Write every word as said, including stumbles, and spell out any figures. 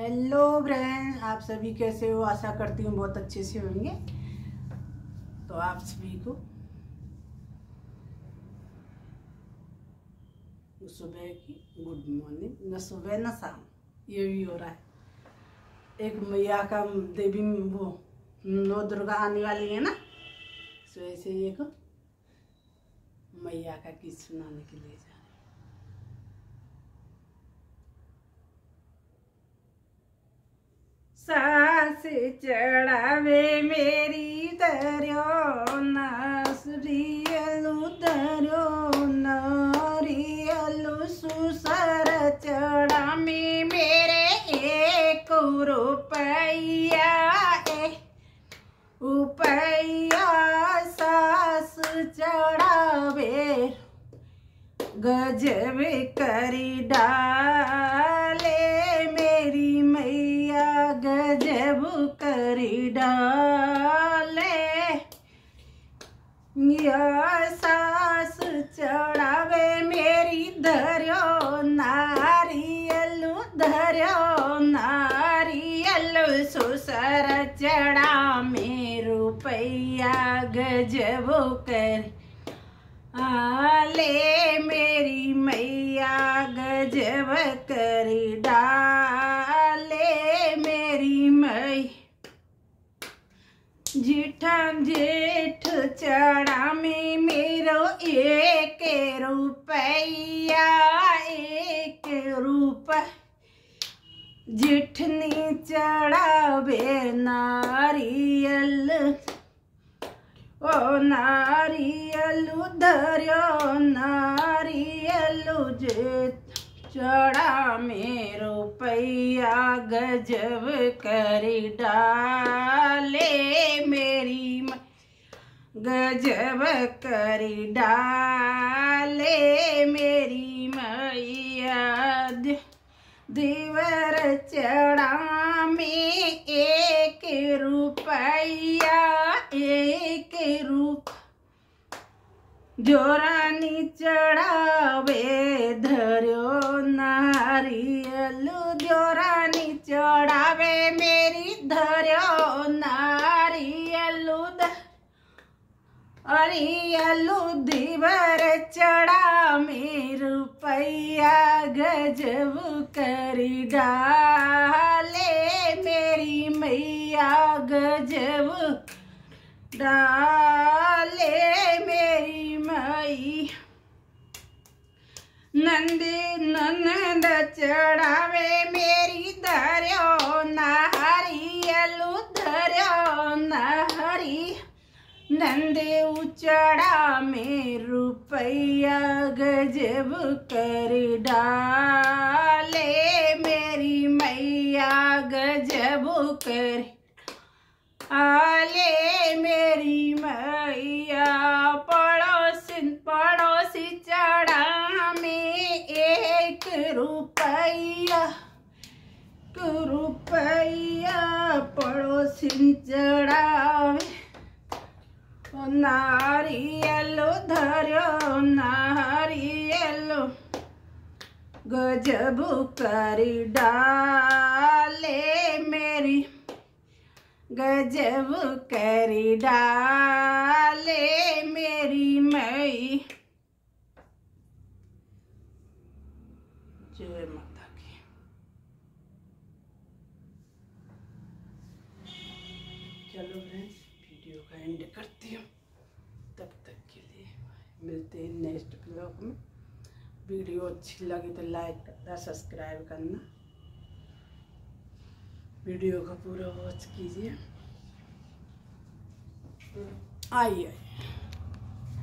Hello friends, आप सभी कैसे हो। आशा करती हूँ बहुत अच्छे से होंगे। तो आप सभी को सुबह की गुड मॉर्निंग। न सुबह न शाम, ये भी हो रहा है। एक मैया का देवी वो नौ दुर्गा आने वाली है ना, सो ऐसे ही एक मैया का गीत सुनाने के लिए जा रहे हैं। सास चढ़ावे मेरी दरियो नासरियलु दरियो नारियलु सुसर चढ़ा में मेरे एक रुपया ए रुपया सास चढ़ावे गजब करी डाले मेरी मैया गजब करी डाले। या सास चढ़ावे मेरी धर्यो नारियलु धर्यो नारियलु सुसर चढ़ा में रुपया गजब कर आले मेरी मैया गजब करी डाले मेरी मई। जेठा जेठ चढ़ा में मेरो एक रुपया एक रुपया जेठनी चढ़ावे नारियल ओ नारियलु धर्यो नारियलु जेठ चढ़ा में रुपया गजब करी डाले मेरी गजब करी डाले मेरी मैया। देवर चढ़ा में एक रुपया एक रूप जोरानी चढ़ावे धर्यो नारियलु जोरानी चढ़ावे मेरी धर्यो नारियलु अरियलु दीवर चढ़ा में रुपया गजब करी डाले मेरी मैया गजब डाले मेरी मई। नंदी ननद चढ़ावे मेरी धर्यो नारियलु धर्यो नारी नंदे चढ़ा में रुपया गजब करी डाले मेरी मैया गजब करी आले मेरी मैया। पड़ोसी पड़ोसी चढ़ा में एक रुपया रुपया पड़ोसी चढ़ावे नारियलु धर्यो नारियलु गजब करी डाले मेरी गजब करी डाले मेरी मई। जय माता की। चलो फ्रेंड्स, वीडियो का एंड करती हूँ। तब तक के लिए मिलते हैं नेक्स्ट ब्लॉग में। वीडियो अच्छी लगी तो लाइक करना, सब्सक्राइब करना, वीडियो का पूरा वॉच कीजिए। आइए आइए।